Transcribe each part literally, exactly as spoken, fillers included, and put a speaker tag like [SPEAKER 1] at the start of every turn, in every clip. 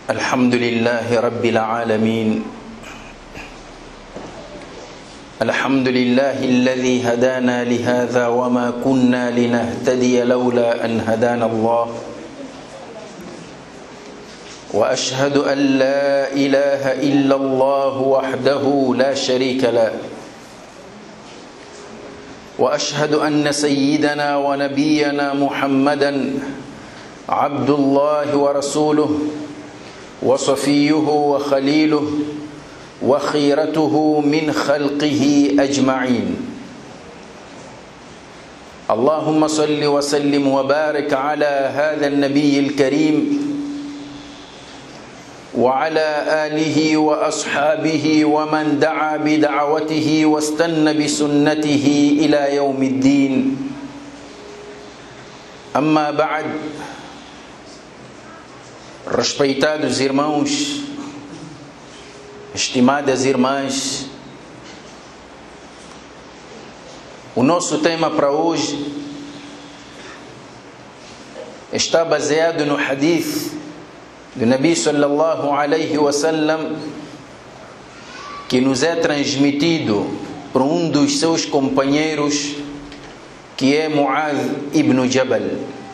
[SPEAKER 1] الحمد لله رب العالمين الحمد لله الذي هدانا لهذا وما كنا لنهتدي لولا أن هدانا الله وأشهد أن لا إله إلا الله وحده لا شريك له وأشهد أن سيدنا ونبينا محمدا عبد الله ورسوله وصفيه وخليله وخيرته من خلقه أجمعين اللهم صل وسلم وبارك على هذا النبي الكريم وعلى آله وأصحابه ومن دعا بدعوته واستنى بسنته إلى يوم الدين أما بعد. Respeitados irmãos, estimadas irmãs, o nosso tema para hoje está baseado no hadith do Nabi sallallahu alaihi wasallam, que nos é transmitido por um dos seus companheiros, que é Mu'adh ibn Jabal.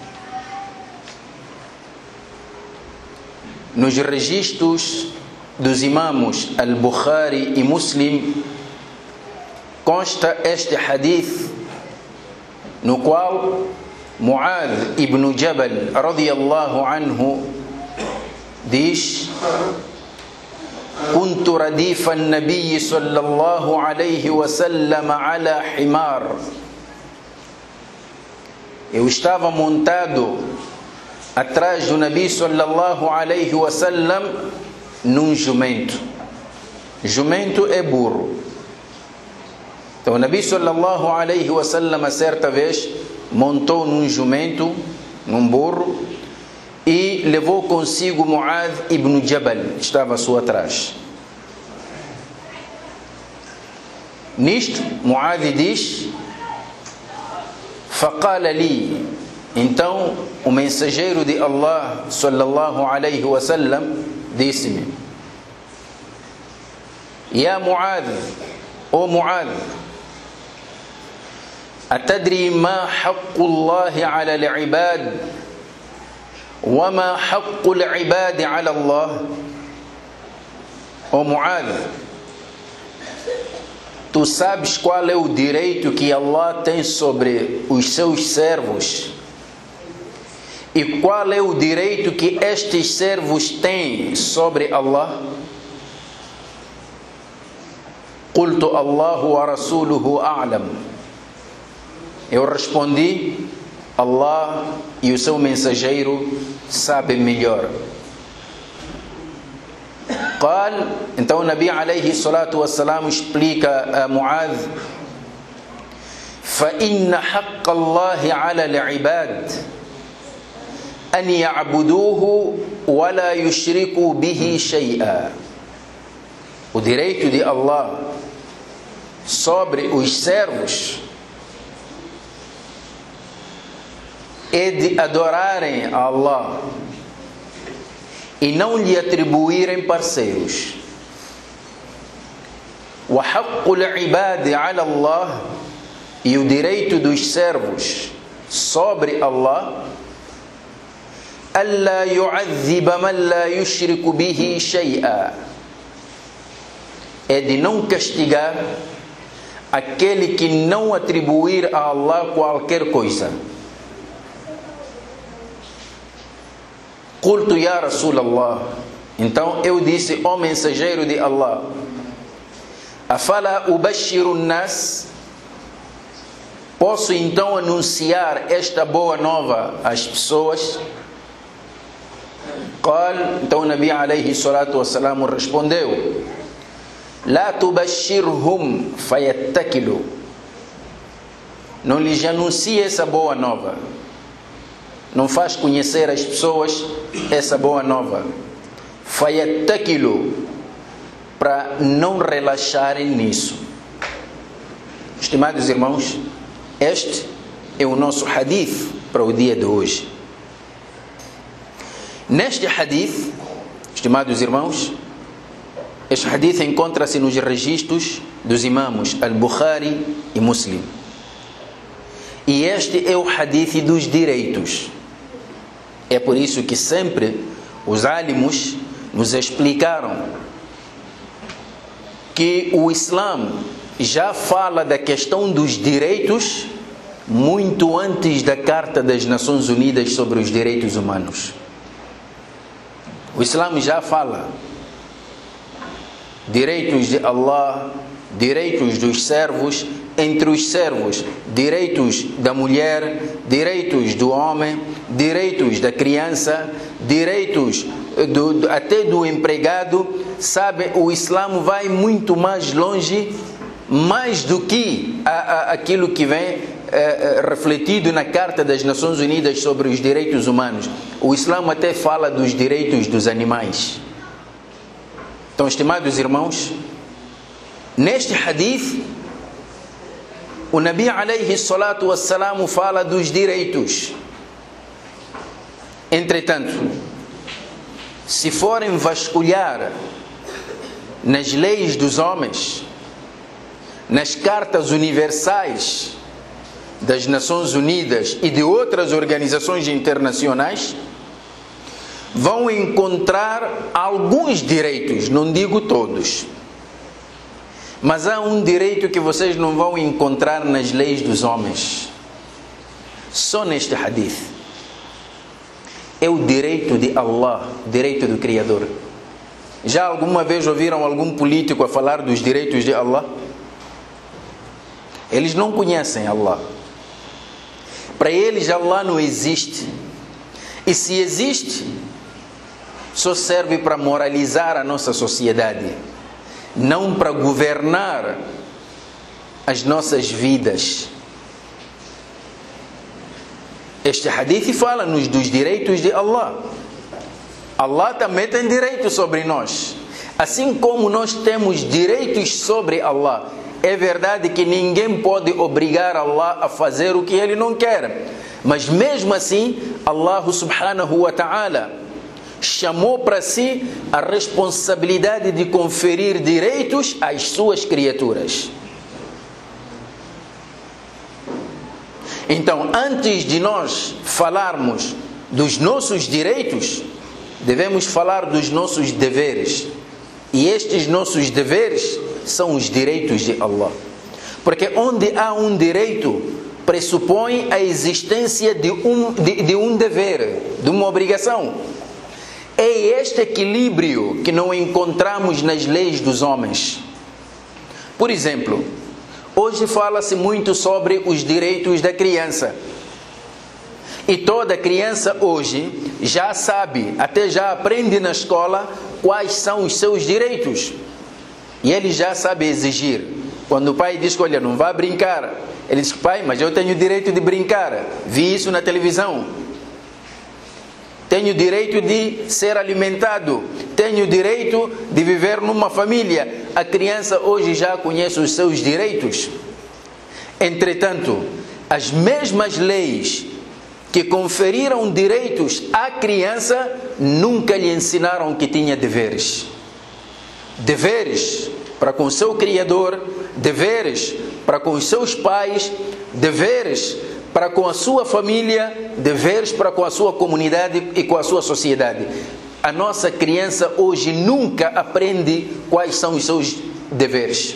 [SPEAKER 1] Nos registros dos imamos Al-Bukhari e Muslim consta este hadith, no qual Mu'adh ibn Jabal radiyallahu anhu diz: كنت رديف النبي صلى الله عليه وسلم على حمار. Eu estava montado atrás do Nabi sallallahu alaihi wasallam num jumento. Jumento é burro. Então o Nabi sallallahu alaihi wasallam certa vez montou num jumento, num burro, e levou consigo Mu'adh ibn Jabal, estava à sua atrás. Nisto Mu'adh diz: فقال لي. Então o mensageiro de Allah sallallahu alaihi wasallam disse-me: Ya Mu'adh, ó Mu'adh, atadri ma haqqu Allahi ala al-ibad wa ma haqqu al-ibad ala Allah? Ó Mu'adh, tu sabes qual é o direito que Allah tem sobre os seus servos? E qual é o direito que estes servos têm sobre Allah? Qultu Allahu wa rasuluhu a'lam. Eu respondi: Allah e o seu mensageiro sabem melhor. Qal, então o Nabi alayhi salatu wassalam explica a Mu'adh: fa inna haqqa Allahi ala al-ibad أن يعبدوه ولا يشركوا به شيئا. O direito de Allah sobre os servos é de adorarem a Allah e não lhe atribuírem parceiros. وحق العباد على الله, e o direito dos servos sobre Allah, ألا يعذب من لا يشرك به شيئا, é de não castigar aquele que não atribuir a Allah qualquer coisa. قلت يا رسول الله, então eu disse: ó mensageiro de Allah, أفلا أبشر الناس, posso então anunciar esta boa nova às pessoas? قال, então o Nabi alayhi salatu wassalam respondeu: لا تبشرهم فيتكلوا, não lhes anuncie essa boa nova, não faz conhecer às pessoas essa boa nova. فيتكلوا, para não relaxarem nisso. Estimados irmãos, este é o nosso hadith para o dia de hoje. Neste hadith Estimados irmãos, este hadith encontra-se nos registros dos imãos Al-Bukhari e Muslim. E este é o hadith dos direitos. É por isso que sempre os álimos nos explicaram que o Islã já fala da questão dos direitos muito antes da Carta das Nações Unidas sobre os Direitos Humanos. O Islã já fala direitos de Allah, direitos dos servos, entre os servos, direitos da mulher, direitos do homem, direitos da criança, direitos do, até do empregado. Sabe, o Islã vai muito mais longe, mais do que a, a, aquilo que vem é, refletido na Carta das Nações Unidas sobre os Direitos Humanos. O Islã até fala dos direitos dos animais. Então, estimados irmãos, neste hadith, o Nabi alayhi salatu wassalam fala dos direitos. Entretanto, se forem vasculhar nas leis dos homens, nas cartas universais das Nações Unidas e de outras organizações internacionais, vão encontrar alguns direitos, não digo todos, mas há um direito que vocês não vão encontrar nas leis dos homens, só neste hadith. É o direito de Allah, o direito do Criador. Já alguma vez ouviram algum político a falar dos direitos de Allah? Eles não conhecem Allah. Para eles Allah não existe. E se existe, só serve para moralizar a nossa sociedade, não para governar as nossas vidas. Este hadith fala-nos dos direitos de Allah. Allah também tem direito sobre nós, assim como nós temos direitos sobre Allah. É verdade que ninguém pode obrigar Allah a fazer o que Ele não quer, mas mesmo assim Allah subhanahu wa ta'ala chamou para si a responsabilidade de conferir direitos às suas criaturas. Então, antes de nós falarmos dos nossos direitos, devemos falar dos nossos deveres. E estes nossos deveres são os direitos de Allah. Porque onde há um direito, pressupõe a existência de um, de, de um dever, de uma obrigação. É este equilíbrio que não encontramos nas leis dos homens. Por exemplo, hoje fala-se muito sobre os direitos da criança. E toda criança hoje já sabe, até já aprende na escola quais são os seus direitos. E ele já sabe exigir. Quando o pai diz, olha, não vá brincar, ele diz, pai, mas eu tenho o direito de brincar. Vi isso na televisão. Tenho o direito de ser alimentado. Tenho o direito de viver numa família. A criança hoje já conhece os seus direitos. Entretanto, as mesmas leis que conferiram direitos à criança nunca lhe ensinaram que tinha deveres. Deveres para com o seu Criador, deveres para com os seus pais, deveres para com a sua família, deveres para com a sua comunidade e com a sua sociedade. A nossa criança hoje nunca aprende quais são os seus deveres.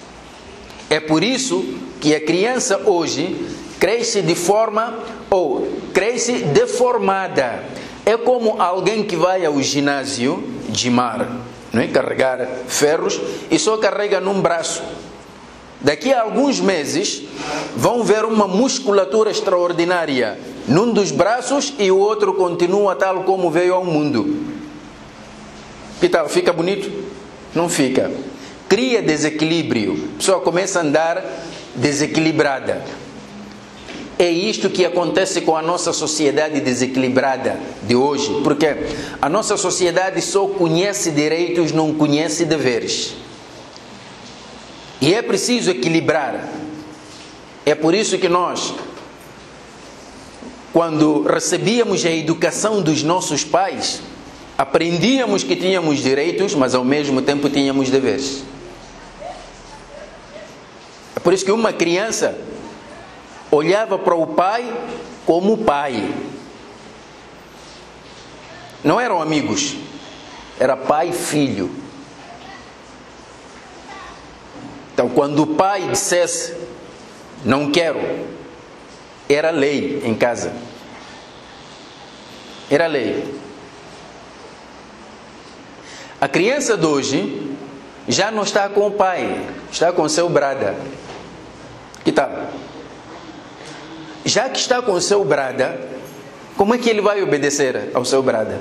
[SPEAKER 1] É por isso que a criança hoje cresce de forma, ou cresce deformada. É como alguém que vai ao ginásio de mar, não é? Carregar ferros e só carrega num braço. Daqui a alguns meses vão ver uma musculatura extraordinária num dos braços e o outro continua tal como veio ao mundo. Que tal? Fica bonito? Não fica. Cria desequilíbrio. A pessoa começa a andar desequilibrada. É isto que acontece com a nossa sociedade desequilibrada de hoje. Porque a nossa sociedade só conhece direitos, não conhece deveres. E é preciso equilibrar. É por isso que nós, quando recebíamos a educação dos nossos pais, Aprendíamos que tínhamos direitos, mas ao mesmo tempo tínhamos deveres. É por isso que uma criança olhava para o pai como pai. Não eram amigos, era pai e filho. Então, quando o pai dissesse, não quero, era lei em casa. Era lei. A criança de hoje já não está com o pai, está com o seu brada. Que tal? Já que está com o seu brada, como é que ele vai obedecer ao seu brada?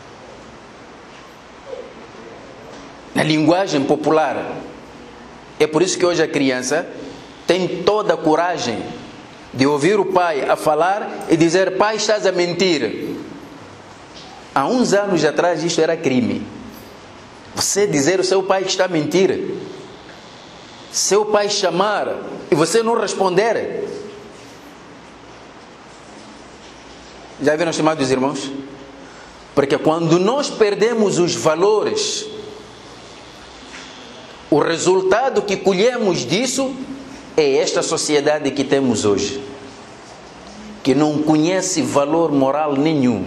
[SPEAKER 1] Na linguagem popular. É por isso que hoje a criança tem toda a coragem de ouvir o pai a falar e dizer, pai, estás a mentir. Há uns anos atrás isto era crime. Você dizer ao seu pai que está a mentir. Seu pai chamar e você não responder. Já viram chamar dos irmãos? Porque quando nós perdemos os valores, o resultado que colhemos disso é esta sociedade que temos hoje, que não conhece valor moral nenhum.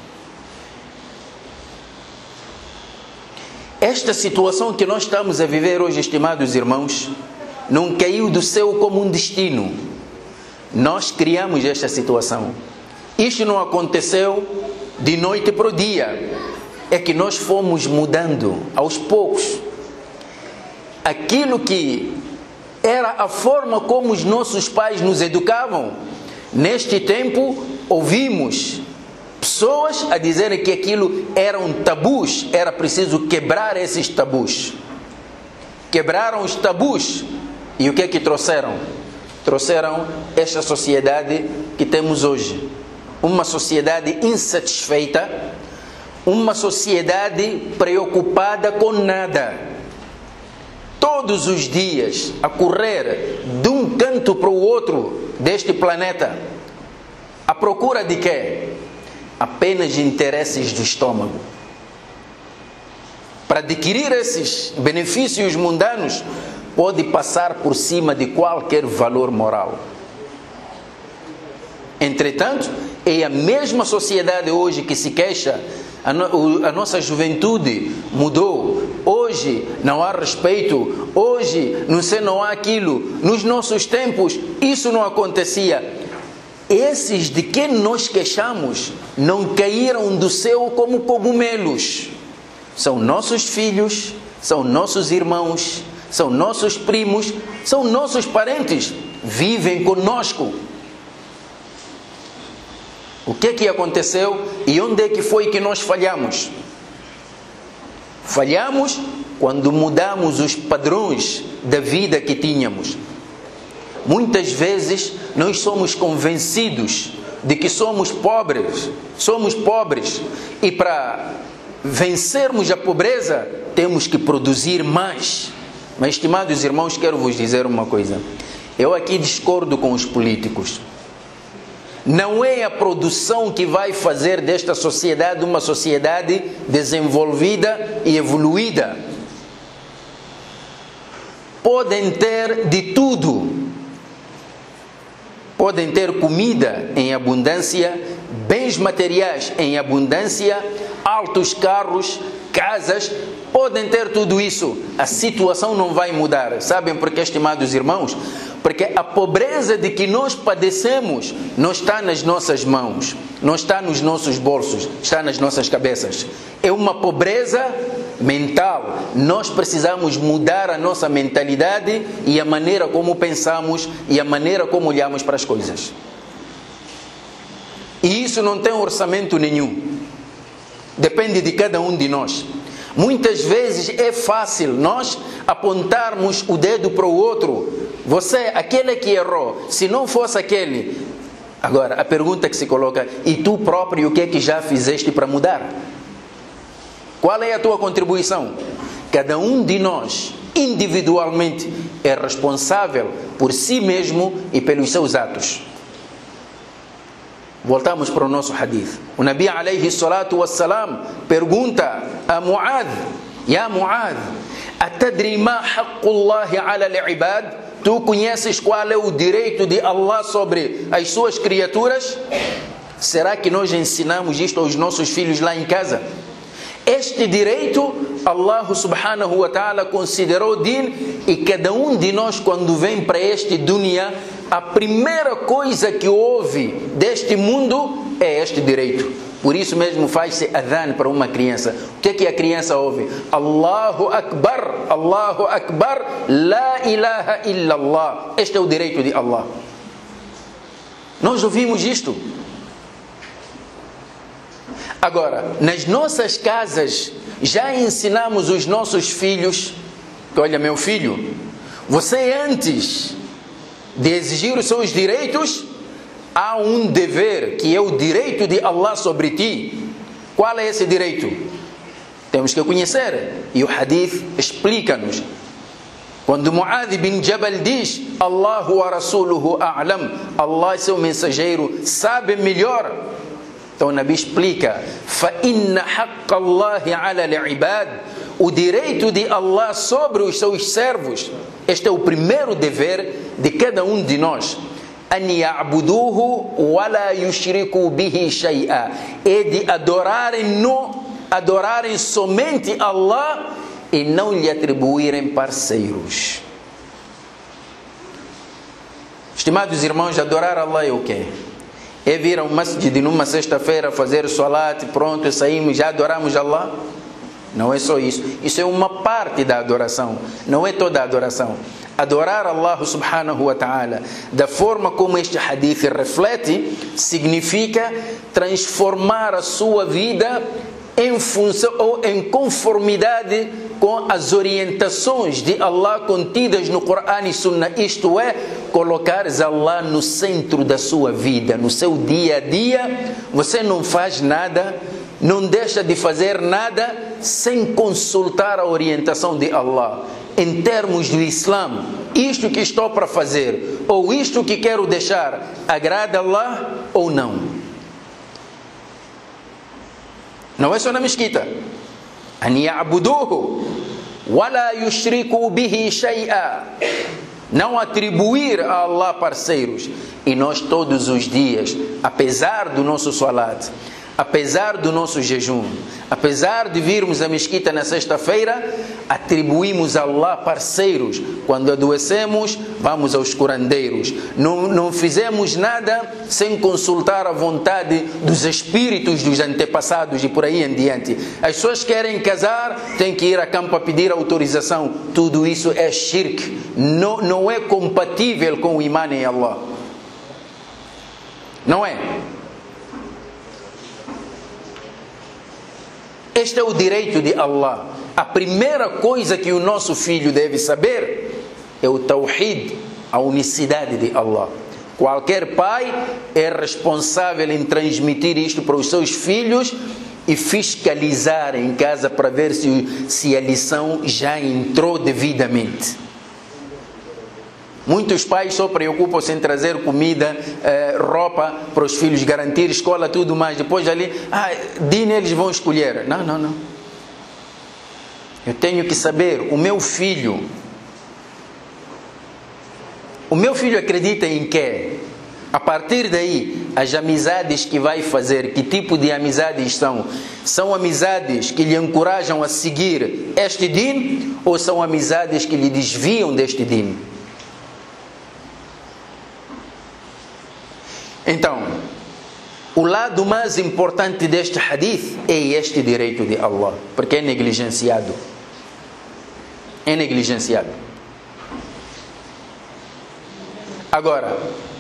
[SPEAKER 1] Esta situação que nós estamos a viver hoje, estimados irmãos, não caiu do céu como um destino. Nós criamos esta situação. Isto não aconteceu de noite para o dia. É que nós fomos mudando aos poucos. Aquilo que era a forma como os nossos pais nos educavam, neste tempo ouvimos pessoas a dizerem que aquilo eram tabus, era preciso quebrar esses tabus. Quebraram os tabus e o que é que trouxeram? Trouxeram esta sociedade que temos hoje. Uma sociedade insatisfeita, uma sociedade preocupada com nada. Todos os dias a correr de um canto para o outro deste planeta, à procura de quê? Apenas interesses do estômago. Para adquirir esses benefícios mundanos, pode passar por cima de qualquer valor moral. Entretanto, é a mesma sociedade hoje que se queixa, a, no, a nossa juventude mudou, hoje não há respeito, hoje não sei, não há aquilo, nos nossos tempos isso não acontecia. Esses de quem nós queixamos não caíram do céu como cogumelos. São nossos filhos, são nossos irmãos, são nossos primos, são nossos parentes, vivem conosco. O que é que aconteceu e onde é que foi que nós falhamos? Falhamos quando mudamos os padrões da vida que tínhamos. Muitas vezes nós somos convencidos de que somos pobres, somos pobres e para vencermos a pobreza temos que produzir mais. Mas, estimados irmãos, quero vos dizer uma coisa. Eu aqui discordo com os políticos. Não é a produção que vai fazer desta sociedade uma sociedade desenvolvida e evoluída. Podem ter de tudo. Podem ter comida em abundância, bens materiais em abundância, altos carros, casas, podem ter tudo isso. A situação não vai mudar. Sabem por quê, estimados irmãos? Porque a pobreza de que nós padecemos não está nas nossas mãos, não está nos nossos bolsos, está nas nossas cabeças. É uma pobreza mental. Nós precisamos mudar a nossa mentalidade e a maneira como pensamos e a maneira como olhamos para as coisas. E isso não tem orçamento nenhum. Depende de cada um de nós. Muitas vezes é fácil nós apontarmos o dedo para o outro. Você, aquele que errou, se não fosse aquele. Agora, a pergunta que se coloca, e tu próprio o que é que já fizeste para mudar? Qual é a tua contribuição? Cada um de nós, individualmente, é responsável por si mesmo e pelos seus atos. Voltamos para o nosso hadith. O Nabi alayhi salatu wassalam pergunta a Mu'adh: Ya Mu'adh, atadri ma haqqullahi ala al-ibad? Tu conheces qual é o direito de Allah sobre as suas criaturas? Será que nós ensinamos isto aos nossos filhos lá em casa? Este direito, Allah subhanahu wa ta'ala considerou din, e cada um de nós, quando vem para este dunya, a primeira coisa que ouve deste mundo é este direito. Por isso mesmo faz-se adhan para uma criança. O que é que a criança ouve? Allahu Akbar, Allahu Akbar, La ilaha illallah. Este é o direito de Allah. Nós ouvimos isto. Agora, nas nossas casas, já ensinamos os nossos filhos que, olha, meu filho, você antes de exigir os seus direitos, há um dever, que é o direito de Allah sobre ti. Qual é esse direito? Temos que conhecer. E o hadith explica-nos. Quando Mu'adh bin Jabal diz: Allahu wa rasuluhu a'lam, Allah e seu mensageiro sabem melhor. Então o Nabi explica: فَإِنَّ حَقَّ اللَّهِ عَلَى الْعِبَادِ, o direito de Allah sobre os seus servos. Este é o primeiro dever de cada um de nós. أَنْ يَعْبُدُوهُ وَلَا يُشْرِكُوا بِهِ شَيْئًا, é de adorarem-no, adorarem somente Allah e não lhe atribuírem parceiros. Estimados irmãos, adorar Allah é o quê? É vir ao masjid numa sexta-feira fazer salat, pronto, saímos, já adoramos Allah? Não é só isso. Isso é uma parte da adoração, não é toda a adoração. Adorar Allah subhanahu wa ta'ala da forma como este hadith reflete, significa transformar a sua vida em função ou em conformidade com as orientações de Allah contidas no Corão e Sunnah. Isto é, colocares Allah no centro da sua vida, no seu dia a dia. Você não faz nada, não deixa de fazer nada sem consultar a orientação de Allah. Em termos do Islã, isto que estou para fazer ou isto que quero deixar, agrada a Allah ou não? Não é só na mesquita. An ya'buduhu wa la yushriku bihi shay'a, não atribuir a Allah parceiros. E nós todos os dias, apesar do nosso salat, apesar do nosso jejum, apesar de virmos à mesquita na sexta-feira, atribuímos a Allah parceiros. Quando adoecemos, vamos aos curandeiros. Não, não fizemos nada sem consultar a vontade dos espíritos dos antepassados e por aí em diante. As pessoas querem casar, têm que ir a campo a pedir autorização. Tudo isso é shirk. Não, não é compatível com o imã em Allah. Não é? Este é o direito de Allah. A primeira coisa que o nosso filho deve saber é o tawhid, a unicidade de Allah. Qualquer pai é responsável em transmitir isto para os seus filhos e fiscalizar em casa para ver se, se a lição já entrou devidamente. Muitos pais só preocupam-se em trazer comida, eh, roupa para os filhos, garantir escola, tudo mais. Depois ali, ah, Dina eles vão escolher. Não, não, não. Eu tenho que saber, o meu filho, o meu filho acredita em quê? A partir daí, as amizades que vai fazer, que tipo de amizades são? São amizades que lhe encorajam a seguir este din ou são amizades que lhe desviam deste din? Então, o lado mais importante deste hadith é este direito de Allah, porque é negligenciado. É negligenciado. Agora,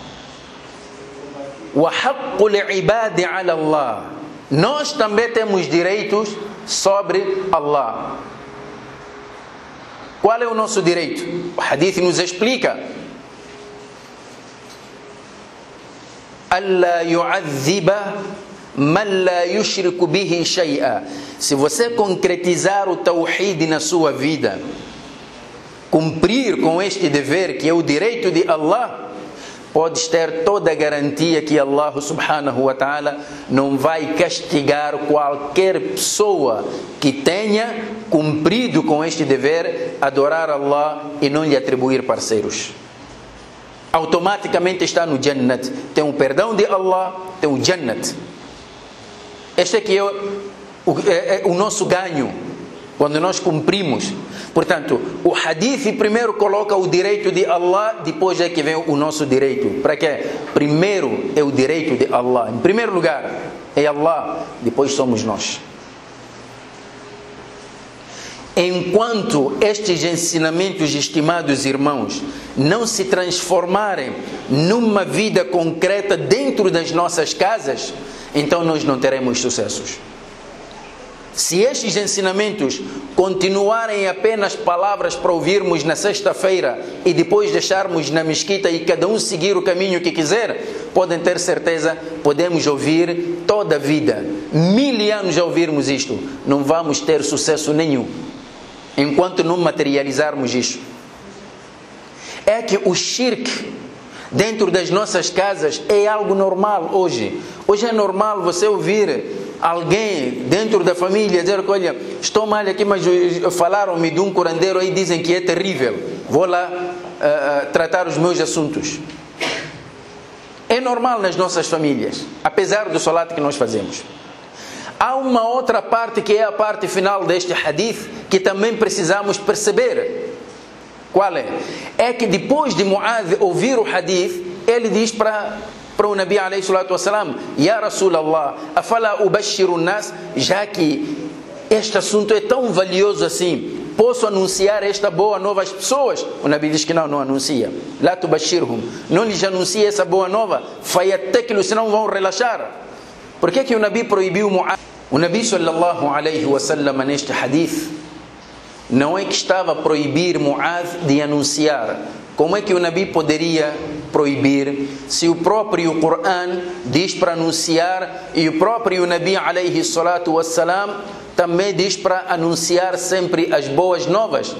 [SPEAKER 1] وَحَقُّ الْعِبَادِ عَلَى اللَّهِ, nós também temos direitos sobre Allah. Qual é o nosso direito? O hadith nos explica: أَلَّا يُعَذِّبَ مَنْ لَا يُشْرِكُ بِهِ شَيْئًا. Se você concretizar o tawhid na sua vida, cumprir com este dever que é o direito de Allah, podes ter toda a garantia que Allah subhanahu wa ta'ala não vai castigar qualquer pessoa que tenha cumprido com este dever, adorar Allah e não lhe atribuir parceiros. Automaticamente está no Jannat. Tem o perdão de Allah, tem o Jannat. Este é que é o, é, é o nosso ganho quando nós cumprimos. Portanto, o hadith primeiro coloca o direito de Allah, depois é que vem o nosso direito. Para quê? Primeiro é o direito de Allah. Em primeiro lugar é Allah, depois somos nós. Enquanto estes ensinamentos, estimados irmãos, não se transformarem numa vida concreta dentro das nossas casas, então nós não teremos sucessos. Se estes ensinamentos continuarem apenas palavras para ouvirmos na sexta-feira e depois deixarmos na mesquita e cada um seguir o caminho que quiser, podem ter certeza, podemos ouvir toda a vida, mil anos a ouvirmos isto, não vamos ter sucesso nenhum, enquanto não materializarmos isto. É que o shirk dentro das nossas casas é algo normal hoje. Hoje é normal você ouvir alguém dentro da família dizer que, olha, estou mal aqui, mas falaram-me de um curandeiro aí, dizem que é terrível, vou lá uh, uh, tratar os meus assuntos. É normal nas nossas famílias, apesar do salat que nós fazemos. Há uma outra parte que é a parte final deste hadith que também precisamos perceber. Qual é? É que depois de Mu'adh ouvir o hadith, ele diz para para o Nabi alayhi salatu wassalam: Ya Rasulallah, afala ubashiru nas, já que este assunto é tão valioso assim, posso anunciar esta boa nova às pessoas? O Nabi diz que não, não anuncia. La tubashirhum, não lhes anuncia essa boa nova, fayattakilu, senão vão relaxar. Por que que o Nabi proibiu Mu'adh? O Nabi sallallahu alayhi wasallam neste hadith não é que estava a proibir Mu'adh de anunciar. Como é que o Nabi poderia proibir se o próprio Coran diz para anunciar e o próprio Nabi alayhi salatu wassalam também diz para anunciar sempre as boas novas?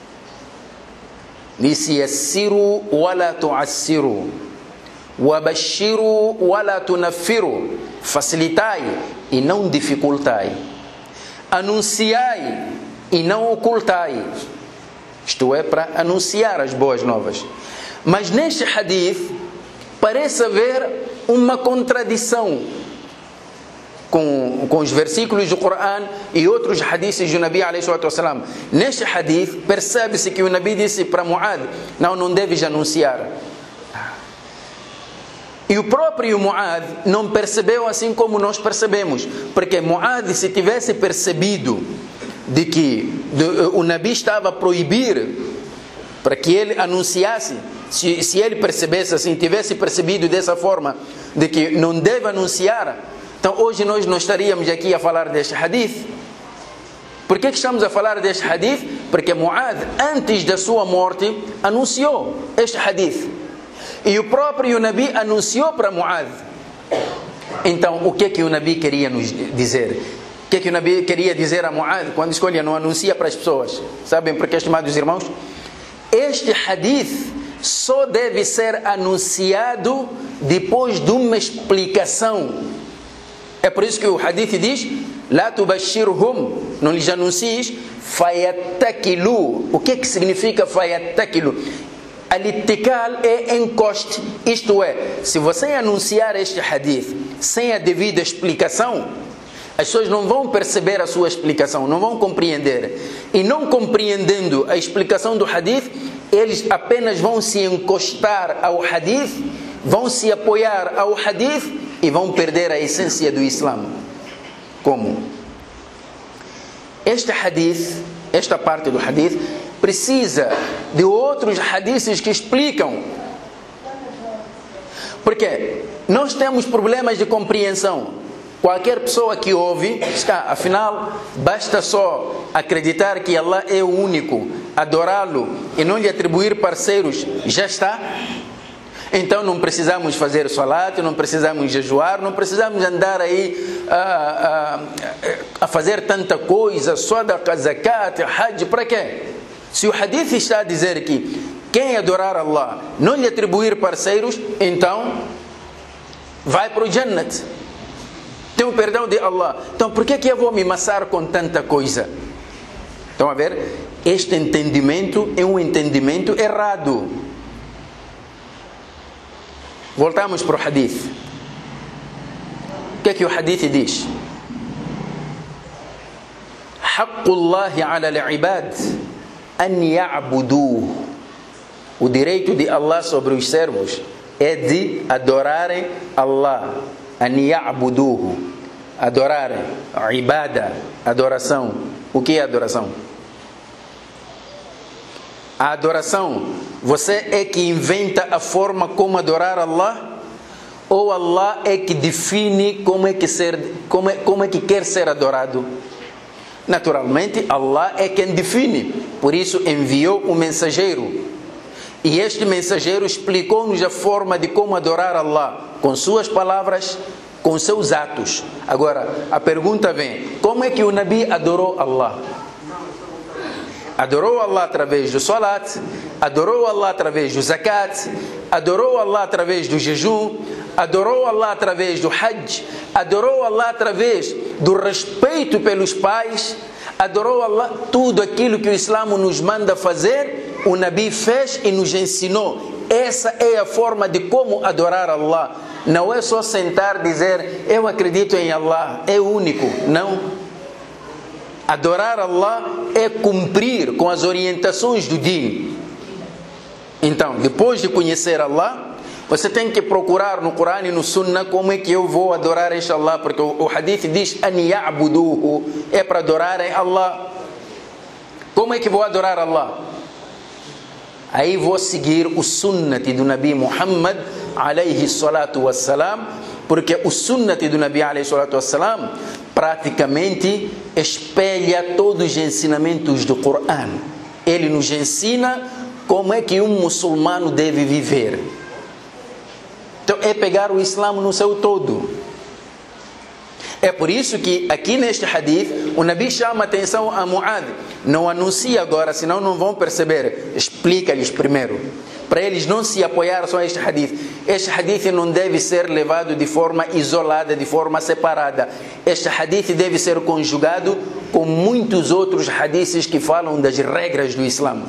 [SPEAKER 1] Disse: yassiru wala tu'assiru wabashiru wala tunaffiru, facilitai e não dificultai, anunciai e não ocultai. Isto é, para anunciar as boas novas. Mas neste hadith parece haver uma contradição com, com os versículos do Coran e outros hadiths do Nabi alayhi salatu wassalam. Neste hadith percebe-se que o Nabi disse para Mu'adh: não, não deves anunciar. E o próprio Mu'adh não percebeu assim como nós percebemos, porque Mu'adh, se tivesse percebido de que de, o Nabi estava a proibir para que ele anunciasse, se, se ele percebesse assim, tivesse percebido dessa forma, de que não deve anunciar, então hoje nós não estaríamos aqui a falar deste hadith. Por que que estamos a falar deste hadith? Porque Mu'adh, antes da sua morte, anunciou este hadith. E o próprio Nabi anunciou para Mu'adh. Então, o que é que o Nabi queria nos dizer? O que é que o Nabi queria dizer a Mu'adh quando escolhe não anuncia para as pessoas? Sabem por que, estimados irmãos? Este hadith só deve ser anunciado depois de uma explicação. É por isso que o hadith diz: La tubashirhum, não lhes anuncies, fayattakilu. O que é que significa fayattakilu? Al-ittikal é encoste. Isto é, se você anunciar este hadith sem a devida explicação, as pessoas não vão perceber a sua explicação, não vão compreender. E não compreendendo a explicação do hadith, eles apenas vão se encostar ao hadith, vão se apoiar ao hadith e vão perder a essência do Islã. Como? Este hadith, esta parte do hadith, precisa de outros hadiths que explicam. Porque nós temos problemas de compreensão. Qualquer pessoa que ouve, está, afinal, basta só acreditar que Allah é o único, adorá-lo e não lhe atribuir parceiros, já está. Então não precisamos fazer salat, não precisamos jejuar, não precisamos andar aí a, a, a fazer tanta coisa, só da zakat, hajj, para quê? Se o hadith está a dizer que quem adorar Allah, não lhe atribuir parceiros, então vai para o Jannat. Tem o perdão de Allah. Então por que que eu vou me maçar com tanta coisa? Estão a ver? Este entendimento é um entendimento errado. Voltamos para o hadith. O que é que o hadith diz? Haqqullahi ala al-ibad an ya'buduhu. O direito de Allah sobre os servos é de adorarem Allah. An ya'buduhu. Adorarem. Ibada. Adoração. O que é adoração? A adoração, você é que inventa a forma como adorar Allah? Ou Allah é que define como é que, ser, como é, como é que quer ser adorado? Naturalmente, Allah é quem define. Por isso enviou um mensageiro. E este mensageiro explicou-nos a forma de como adorar Allah, com suas palavras, com seus atos. Agora, a pergunta vem: como é que o Nabi adorou Allah? Adorou Allah através do salat, adorou Allah através do zakat, adorou Allah através do jejum, adorou Allah através do hajj, adorou Allah através do respeito pelos pais, adorou Allah. Tudo aquilo que o Islã nos manda fazer, o Nabi fez e nos ensinou. Essa é a forma de como adorar Allah. Não é só sentar e dizer, eu acredito em Allah, é único. Não. Adorar Allah é cumprir com as orientações do Din. Então, depois de conhecer Allah, você tem que procurar no Corão e no Sunnah como é que eu vou adorar este Allah, porque o, o hadith diz an ya'buduhu, é para adorarem Allah. Como é que vou adorar Allah? Aí vou seguir o sunnati do Nabi Muhammad alayhi salatu wassalam, porque o sunnati do Nabi alayhi salatu wassalam praticamente espelha todos os ensinamentos do Corão. Ele nos ensina como é que um muçulmano deve viver. Então é pegar o Islã no seu todo. É por isso que aqui neste hadith o Nabi chama a atenção a Muad. Não anuncia agora, senão não vão perceber. Explica-lhes primeiro, para eles não se apoiar só a este hadith. Este hadith não deve ser levado de forma isolada, de forma separada. Este hadith deve ser conjugado com muitos outros hadiths que falam das regras do Islã.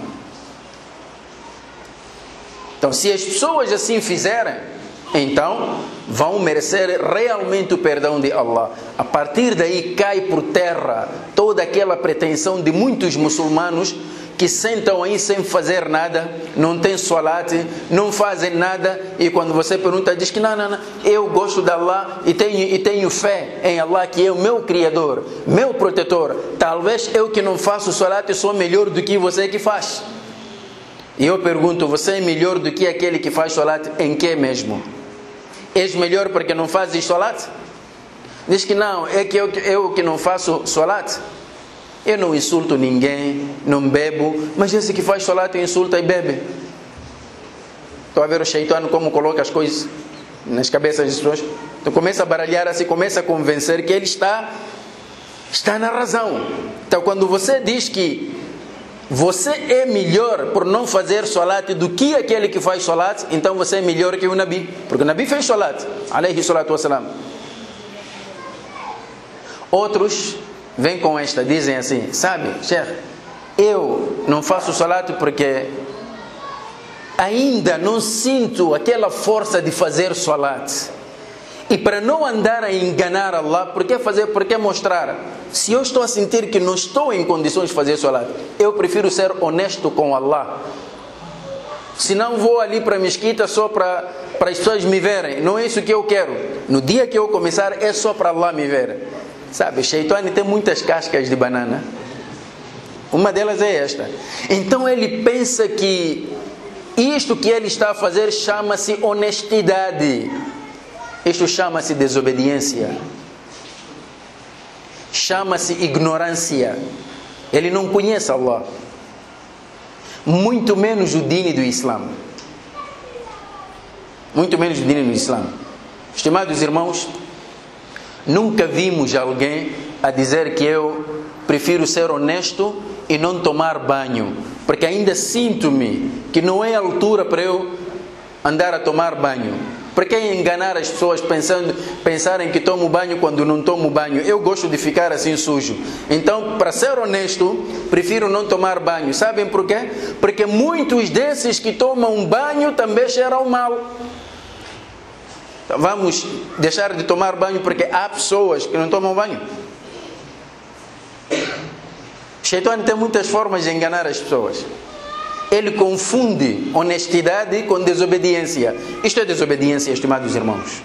[SPEAKER 1] Então, se as pessoas assim fizerem, então vão merecer realmente o perdão de Allah. A partir daí cai por terra toda aquela pretensão de muitos muçulmanos que sentam aí sem fazer nada, não tem salat, não fazem nada, e quando você pergunta, diz que não, não, não, eu gosto de Allah e tenho, e tenho fé em Allah, que é o meu Criador, meu protetor. Talvez eu que não faço salat sou melhor do que você que faz. E eu pergunto, você é melhor do que aquele que faz salat em que mesmo? És melhor porque não fazes salat? Diz que não, é que eu, eu que não faço salat. Eu não insulto ninguém, não bebo, mas esse que faz salat insulta e bebe. Estou a ver o Shaitano como coloca as coisas nas cabeças das pessoas. Então começa a baralhar assim, começa a convencer que ele está, está na razão. Então quando você diz que você é melhor por não fazer salat do que aquele que faz salat, então você é melhor que o Nabi, porque o Nabi fez salat, alayhi salatu wassalam. Outros vêm com esta, dizem assim, sabe, Sheikh, eu não faço salat porque ainda não sinto aquela força de fazer salat. E para não andar a enganar Allah, por que fazer, por que mostrar? Se eu estou a sentir que não estou em condições de fazer salat, eu prefiro ser honesto com Allah. Se não vou ali para a mesquita só para, para as pessoas me verem, não é isso que eu quero. No dia que eu começar é só para Allah me ver. Sabe, Shaitani tem muitas cascas de banana. Uma delas é esta. Então ele pensa que isto que ele está a fazer chama-se honestidade. Isto chama-se desobediência. Chama-se ignorância. Ele não conhece Allah. Muito menos o dini do Islã. Muito menos o dini do Islã. Estimados irmãos, nunca vimos alguém a dizer que eu prefiro ser honesto e não tomar banho, porque ainda sinto-me que não é a altura para eu andar a tomar banho. Para que enganar as pessoas pensando, pensarem que tomo banho quando não tomo banho? Eu gosto de ficar assim sujo. Então, para ser honesto, prefiro não tomar banho. Sabem por quê? Porque muitos desses que tomam banho também cheiram mal. Vamos deixar de tomar banho porque há pessoas que não tomam banho. Shaitã tem muitas formas de enganar as pessoas. Ele confunde honestidade com desobediência. Isto é desobediência, estimados irmãos.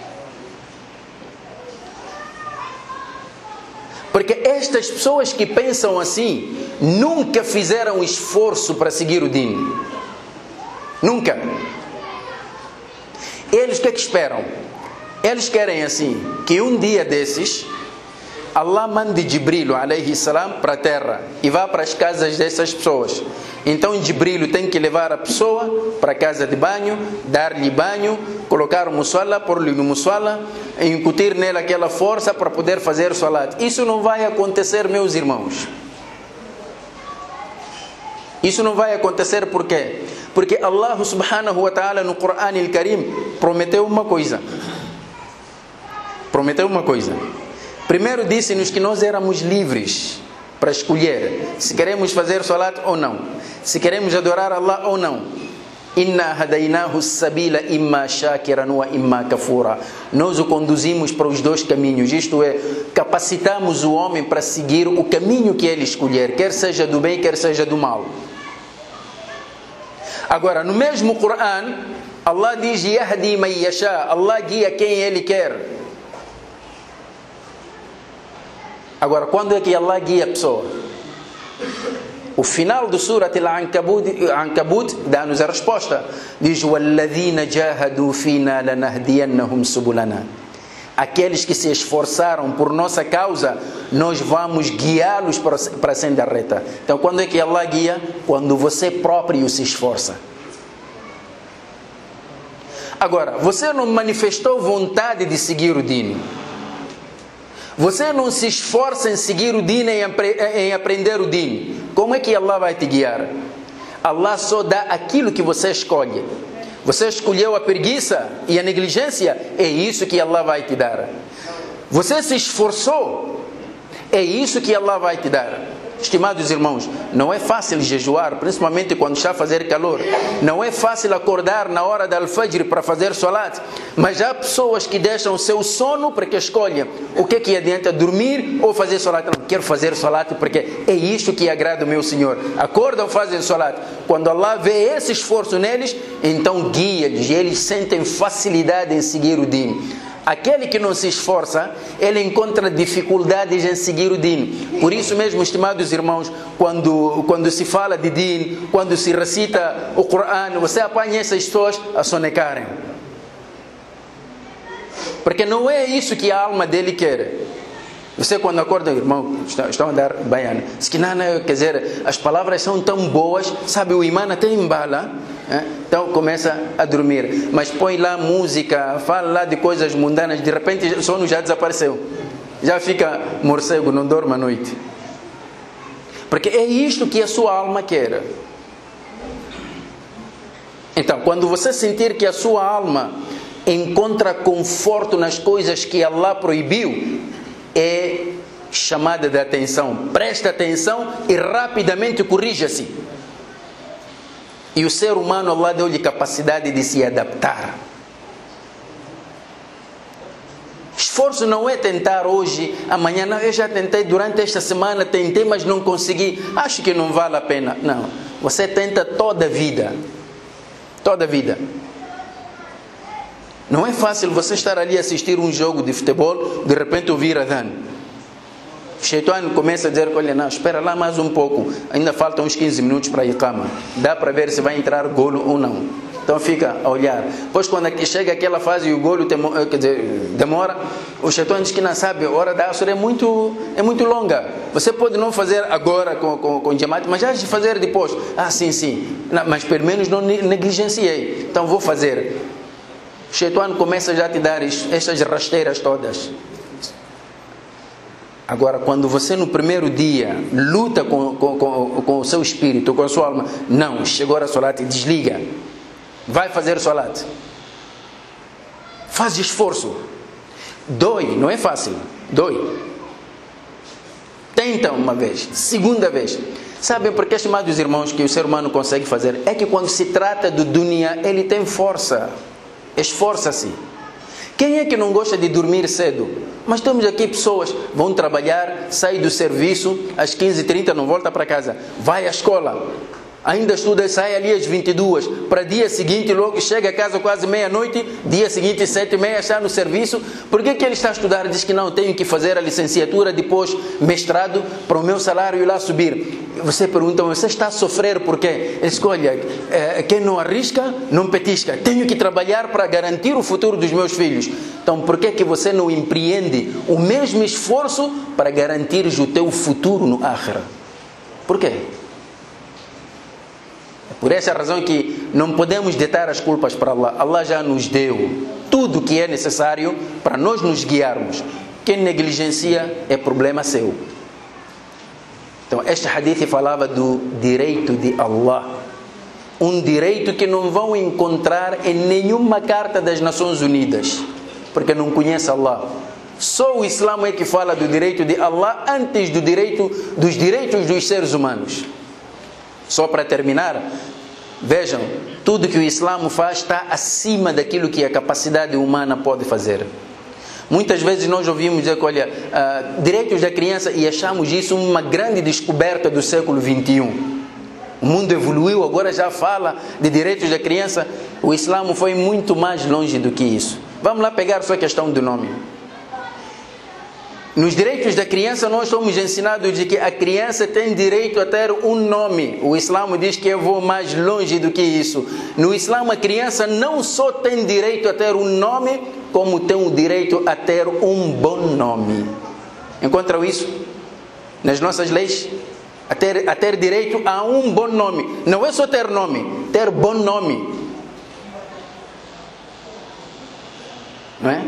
[SPEAKER 1] Porque estas pessoas que pensam assim nunca fizeram esforço para seguir o Din. Nunca. Eles o que é que esperam? Eles querem assim, que um dia desses Allah mande Jibril alayhi salam para a terra e vá para as casas dessas pessoas. Então Jibril tem que levar a pessoa para a casa de banho, dar-lhe banho, colocar o mussala, pôr-lhe no mussala, incutir nele aquela força para poder fazer salat. Isso não vai acontecer, meus irmãos. Isso não vai acontecer por quê? Porque Allah subhanahu wa ta'ala no Quran al-Karim prometeu uma coisa. Prometeu uma coisa. Primeiro disse-nos que nós éramos livres para escolher se queremos fazer salat ou não, se queremos adorar Allah ou não. Inna hadainahu sabila imma shakiran wa imma kafura. Nós o conduzimos para os dois caminhos, isto é, capacitamos o homem para seguir o caminho que ele escolher, quer seja do bem, quer seja do mal. Agora, no mesmo Quran, Allah diz Yahdi man yasha, Allah guia quem ele quer. Agora, quando é que Allah guia a pessoa? O final do Surat Al-Ankabut dá-nos a resposta. Diz: وَالَّذِينَ جَاهَدُوا فِينَا لَنَهْدِيَنَّهُمْ سُبُلَنَا. Aqueles que se esforçaram por nossa causa, nós vamos guiá-los para, para a senda reta. Então, quando é que Allah guia? Quando você próprio se esforça. Agora, você não manifestou vontade de seguir o Din. Você não se esforça em seguir o Din, em, em aprender o Din. Como é que Allah vai te guiar? Allah só dá aquilo que você escolhe. Você escolheu a preguiça e a negligência, é isso que Allah vai te dar. Você se esforçou, é isso que Allah vai te dar. Estimados irmãos, não é fácil jejuar, principalmente quando está a fazer calor. Não é fácil acordar na hora da al-Fajr para fazer salat. Mas há pessoas que deixam o seu sono porque escolhem o que é que adianta dormir ou fazer salat. Não, quero fazer salat porque é isto que agrada o meu Senhor. Acordam, fazem salat. Quando Allah vê esse esforço neles, então guia-lhes e eles sentem facilidade em seguir o Din. Aquele que não se esforça, ele encontra dificuldades em seguir o Din. Por isso mesmo, estimados irmãos, quando, quando se fala de Din, quando se recita o Quran, você apanha essas pessoas a sonecarem. Porque não é isso que a alma dele quer. Você quando acorda, irmão, estão a dar baiana. Se que não, quer dizer, as palavras são tão boas, sabe, o imã até embala, é? Então começa a dormir. Mas põe lá música, fala lá de coisas mundanas, de repente o sono já desapareceu. Já fica morcego, não dorme à noite. Porque é isto que a sua alma quer. Então, quando você sentir que a sua alma encontra conforto nas coisas que Allah proibiu, é chamada de atenção. Presta atenção e rapidamente corrija-se. E o ser humano, Allah deu-lhe capacidade de se adaptar. Esforço não é tentar hoje, amanhã. Não, eu já tentei durante esta semana, tentei, mas não consegui. Acho que não vale a pena. Não, você tenta toda a vida. Toda a vida. Não é fácil você estar ali a assistir um jogo de futebol, de repente ouvir adhan. O Shaitã começa a dizer, olha, não, espera lá mais um pouco, ainda faltam uns quinze minutos para a Iqama. Dá para ver se vai entrar golo ou não. Então fica a olhar. Depois quando chega aquela fase e o golo temo, quer dizer, demora, o Shaitã diz que não sabe, a hora da Asr é muito, é muito longa. Você pode não fazer agora com, com, com o Jamaat, mas já de fazer depois. Ah, sim, sim, não, mas pelo menos não negligenciei, então vou fazer. O Shaitã começa já a te dar estas rasteiras todas. Agora, quando você no primeiro dia luta com, com, com, com o seu espírito, com a sua alma, não, chegou a solat, desliga, vai fazer solat, faz esforço, dói, não é fácil, dói, tenta uma vez, segunda vez. Sabem por que, estimados irmãos, que o ser humano consegue fazer? É que quando se trata do dunya, ele tem força, esforça-se. Quem é que não gosta de dormir cedo? Mas temos aqui pessoas que vão trabalhar, saem do serviço, às quinze e trinta não volta para casa, vai à escola, ainda estuda e sai ali às vinte e duas, para dia seguinte logo chega a casa quase meia-noite, dia seguinte sete e meia está no serviço. Por que que ele está a estudar? Diz que não, tenho que fazer a licenciatura, depois mestrado, para o meu salário ir lá subir. Você pergunta, você está a sofrer por quê? Escolha, é, quem não arrisca, não petisca. Tenho que trabalhar para garantir o futuro dos meus filhos. Então, por que que você não empreende o mesmo esforço para garantir o teu futuro no Akhira? Por quê? Por essa razão que não podemos deitar as culpas para Allah. Allah já nos deu tudo o que é necessário para nós nos guiarmos. Quem negligencia é problema seu. Então, este hadith falava do direito de Allah. Um direito que não vão encontrar em nenhuma carta das Nações Unidas, porque não conhece Allah. Só o Islã é que fala do direito de Allah antes do direito, dos direitos dos seres humanos. Só para terminar, vejam, tudo que o Islã faz está acima daquilo que a capacidade humana pode fazer. Muitas vezes nós ouvimos dizer que, olha, uh, direitos da criança, e achamos isso uma grande descoberta do século vinte e um. O mundo evoluiu, agora já fala de direitos da criança. O Islã foi muito mais longe do que isso. Vamos lá pegar só a questão do nome. Nos direitos da criança nós somos ensinados de que a criança tem direito a ter um nome. O Islã diz que eu vou mais longe do que isso. No Islã a criança não só tem direito a ter um nome, como tem o direito a ter um bom nome. Encontram isso nas nossas leis? A ter, a ter direito a um bom nome. Não é só ter nome, ter bom nome. Não é?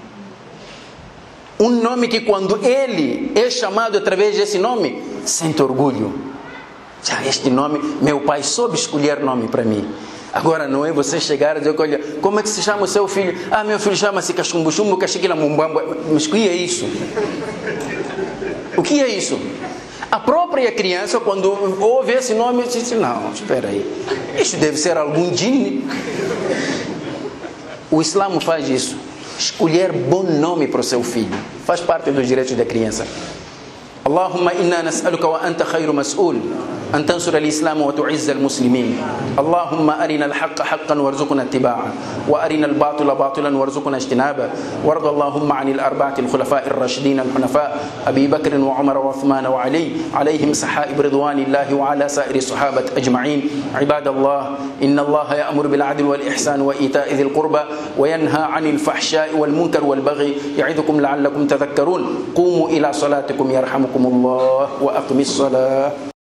[SPEAKER 1] Um nome que quando ele é chamado através desse nome, sente orgulho. Já este nome, meu pai soube escolher nome para mim. Agora não é você chegar e dizer, olha, como é que se chama o seu filho? Ah, meu filho chama-se Cachumbuchumbo, Caxiquila Mumbamba. Mas o que é isso? O que é isso? A própria criança, quando ouve esse nome, diz, não, espera aí, isso deve ser algum djinni. O Islã faz isso. Escolher bom nome para o seu filho faz parte dos direitos da criança. Allahumma inna nas'aluka wa anta khayru mas'ul an tansura al-islam wa tu'izza al-muslimin. Allahumma arina al-haqqa haqqan warzuqna ittiba'a wa arina al-batila batilan warzuqna ijtinaba. Warda Allahumma 'anil arba'ati al-khulafa'i ar-rashidin al-hunafa Abi Bakr wa Umar wa Uthman wa Ali alayhim sahaib ridwanillahi wa ala sa'iri sahabat ajma'in. Ibadallah, inna Allah ya'muru bil 'adli wal ihsan wa ita'i dhil qurba wa yanha 'anil fahsha'i wal munkar wal baghi ya'idhukum la'allakum tadhakkarun. Qumu ila salatikum yarhamukum Allah wa aqimis salah.